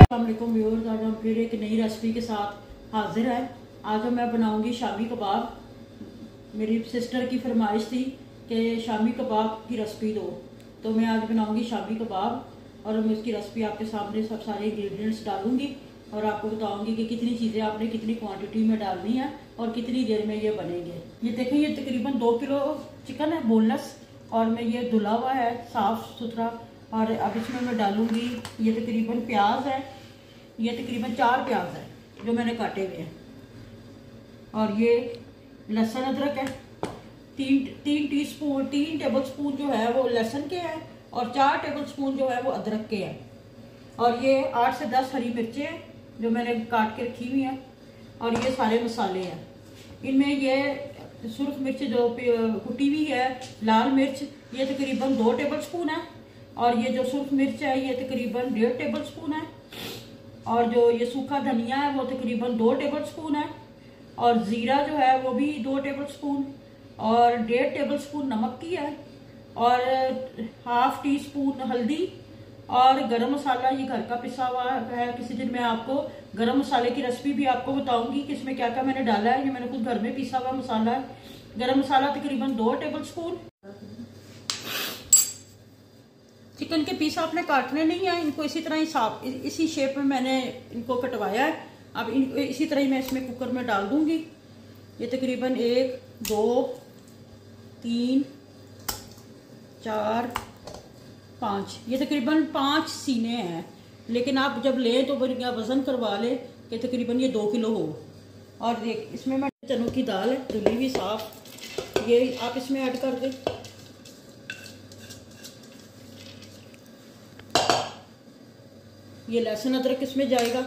अस्सलामुअलैकुम व्यूअर्स, आज हम फिर एक नई रेसिपी के साथ हाजिर है। आज मैं बनाऊंगी शामी कबाब। मेरी सिस्टर की फरमाइश थी कि शामी कबाब की रेसिपी दो, तो मैं आज बनाऊंगी शामी कबाब और मैं इसकी रेसिपी आपके सामने सब सारे इंग्रेडिएंट्स डालूंगी और आपको बताऊंगी कि कितनी चीज़ें आपने कितनी क्वांटिटी में डालनी है और कितनी देर में ये बनेंगे। ये देखें, ये तकरीबन 2 किलो चिकन है, बोनलेस, और मैं ये धुला हुआ है साफ़ सुथरा। और अब इसमें मैं डालूंगी, ये तकरीबन प्याज है, ये तकरीबन 4 प्याज है जो मैंने काटे हुए हैं, और ये लहसुन अदरक है। 3 टेबल स्पून जो है वो लहसुन के हैं और 4 टेबल स्पून जो है वो अदरक के हैं। और ये 8 से 10 हरी मिर्चें हैं जो मैंने काट के रखी हुई हैं। और ये सारे मसाले हैं। इनमें ये सुर्ख मिर्च जो कुटी हुई है, लाल मिर्च, ये तकरीबन 2 टेबल स्पून है, और ये जो सुर्ख मिर्च है ये तकरीबन 1.5 टेबल स्पून है, और जो ये सूखा धनिया है वो तकरीबन 2 टेबल स्पून है, और ज़ीरा जो है वो भी 2 टेबल स्पून, और 1.5 टेबल स्पून नमक की है, और ½ टी स्पून हल्दी, और गरम मसाला ये घर का पिसा हुआ है। किसी दिन मैं आपको गरम मसाले की रेसिपी भी आपको बताऊंगी कि इसमें क्या क्या मैंने डाला है। ये मैंने खुद घर में पिसा हुआ मसाला है। गरम मसाला तकरीबन 2 टेबल स्पून। चिकन के पीस आपने काटने नहीं है, इनको इसी तरह ही साफ इसी शेप में मैंने इनको कटवाया है। अब इनको इसी तरह ही मैं इसमें कुकर में डाल दूंगी। ये तकरीबन 1 2 3 4 5, ये तकरीबन 5 सीने हैं, लेकिन आप जब लें तो इनका वज़न करवा लें कि तकरीबन ये 2 किलो हो। और देख, इसमें मैं चनों की दाल है धुली हुई साफ, ये आप इसमें ऐड कर दें। ये लहसुन अदरक इसमें जाएगा।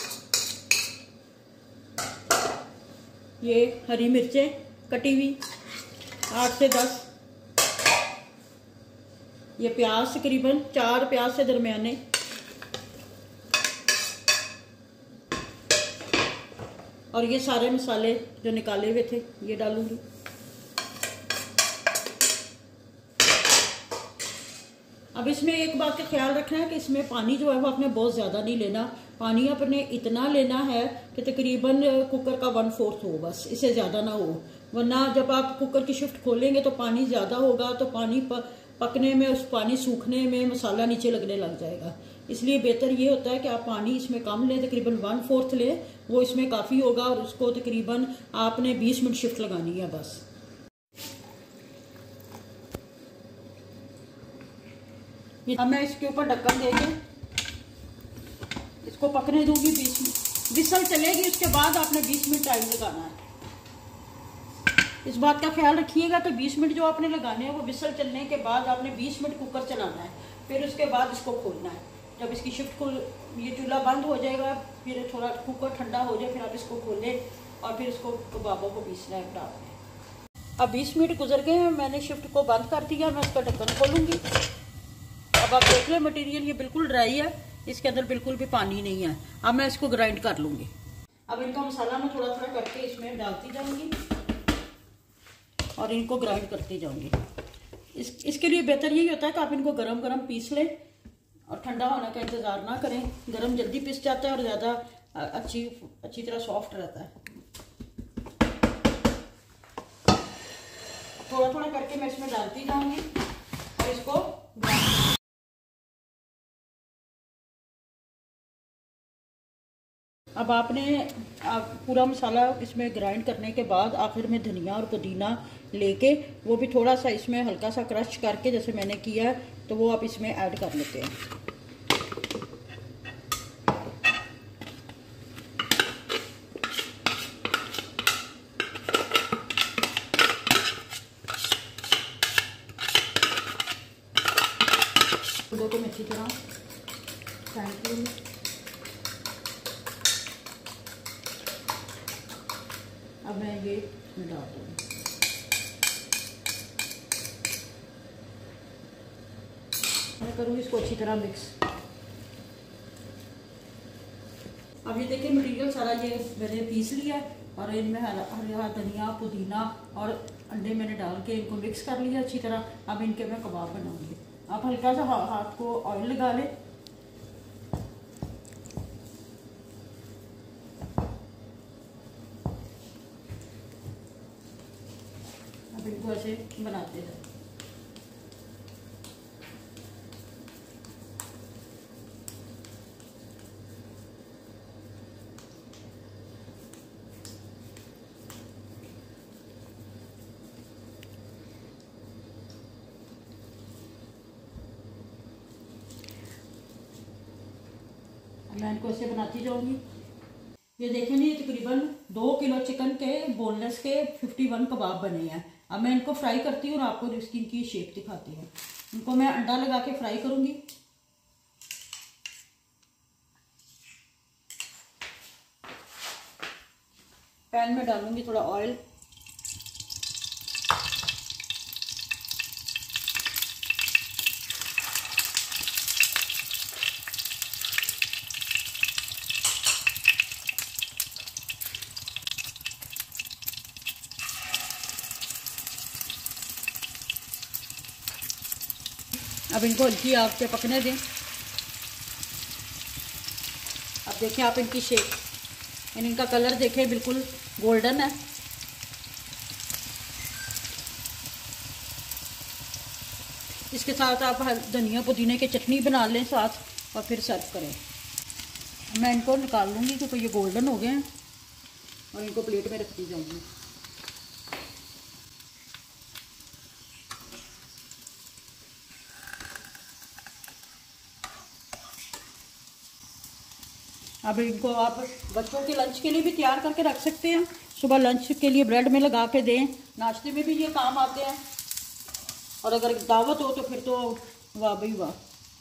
ये हरी मिर्चें कटी हुई 8 से 10। ये प्याज तकरीबन 4 प्याज से दरमियाने। और ये सारे मसाले जो निकाले हुए थे ये डालूंगी। अब इसमें एक बात का ख्याल रखना है कि इसमें पानी जो है वो आपने बहुत ज़्यादा नहीं लेना। पानी आपने इतना लेना है कि तकरीबन कुकर का 1/4 हो, बस इससे ज़्यादा ना हो, वरना जब आप कुकर की शिफ्ट खोलेंगे तो पानी ज़्यादा होगा तो पानी पकने में, उस पानी सूखने में मसाला नीचे लगने लग जाएगा। इसलिए बेहतर ये होता है कि आप पानी इसमें कम लें, तकरीबन 1/4 लें, वो इसमें काफ़ी होगा। और उसको तकरीबन आपने 20 मिनट शिफ्ट लगानी है बस। अब मैं इसके ऊपर ढक्कन देके इसको पकने दूंगी 20 मिनट। विसल चलेगी, उसके बाद आपने 20 मिनट टाइम लगाना है। इस बात का ख्याल रखिएगा कि 20 मिनट जो आपने लगाने हैं वो विसल चलने के बाद आपने 20 मिनट कुकर चलाना है, फिर उसके बाद इसको खोलना है। जब इसकी शिफ्ट खुल, ये चूल्हा बंद हो जाएगा, फिर थोड़ा कुकर ठंडा हो जाए, फिर आप इसको खोलें और फिर इसको कबाबों को पीसना है डाल में। अब 20 मिनट गुजर गए हैं, मैंने शिफ्ट को बंद कर दिया। मैं इसका ढक्कन खोलूँगी। अब आप देख लें मटेरियल ये बिल्कुल ड्राई है, इसके अंदर बिल्कुल भी पानी नहीं है। अब मैं इसको ग्राइंड कर लूँगी। अब इनका मसाला मैं थोड़ा थोड़ा करके इसमें डालती जाऊँगी और इनको ग्राइंड करती जाऊँगी। इसके लिए बेहतर यही होता है कि आप इनको गरम गरम पीस लें और ठंडा होने का इंतज़ार ना करें। गरम जल्दी पिस जाता है और ज़्यादा अच्छी तरह सॉफ्ट रहता है। थोड़ा थोड़ा करके मैं इसमें डालती जाऊँगी और इसको अब आपने पूरा मसाला इसमें ग्राइंड करने के बाद आखिर में धनिया और पुदीना लेके वो भी थोड़ा सा इसमें हल्का सा क्रश करके जैसे मैंने किया है, तो वो आप इसमें ऐड कर लेते हैं। को मैं अच्छी तरह फेंट लूँगी। अब मैं ये डाल दूँगी। मैं करूँगी इसको अच्छी तरह मिक्स। अब ये देखिए मटेरियल सारा ये मैंने पीस लिया है और इनमें हरा धनिया पुदीना और अंडे मैंने डाल के इनको मिक्स कर लिया अच्छी तरह। अब इनके मैं कबाब बनाऊँगी। आप हल्का सा हाथ को ऑयल लगा लें बनाते हैं। मैं इनको ऐसे बनाती जाऊंगी। ये देखें नहीं, तकरीबन 2 किलो चिकन के बोनलेस के 51 कबाब बने हैं। अब मैं इनको फ्राई करती हूँ और आपको इसकी इनकी शेप दिखाती हूँ। इनको मैं अंडा लगा के फ्राई करूंगी। पैन में डालूंगी थोड़ा ऑयल। अब इनको हल्की आग पे पकने दें। अब देखें आप इनकी शेप, इनका कलर देखें बिल्कुल गोल्डन है। इसके साथ आप धनिया पुदीने की चटनी बना लें साथ और फिर सर्व करें। मैं इनको निकाल लूँगी क्योंकि ये गोल्डन हो गए हैं और इनको प्लेट में रखती जाऊँगी। अब इनको आप बच्चों के लंच के लिए भी तैयार करके रख सकते हैं। सुबह लंच के लिए ब्रेड में लगा के दें, नाश्ते में भी ये काम आते हैं। और अगर दावत हो तो फिर तो वाह भाई वाह।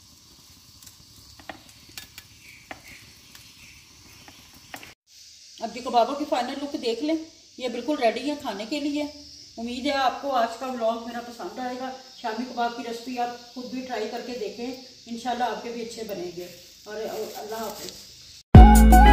अब जो कबाबों की फाइनल लुक देख लें, ये बिल्कुल रेडी है खाने के लिए। उम्मीद है आपको आज का व्लॉग मेरा पसंद आएगा। शामी कबाब की रेसिपी आप खुद भी ट्राई करके देखें, इंशाल्लाह आपके भी अच्छे बनेंगे। और अल्लाह हाफ़िज़।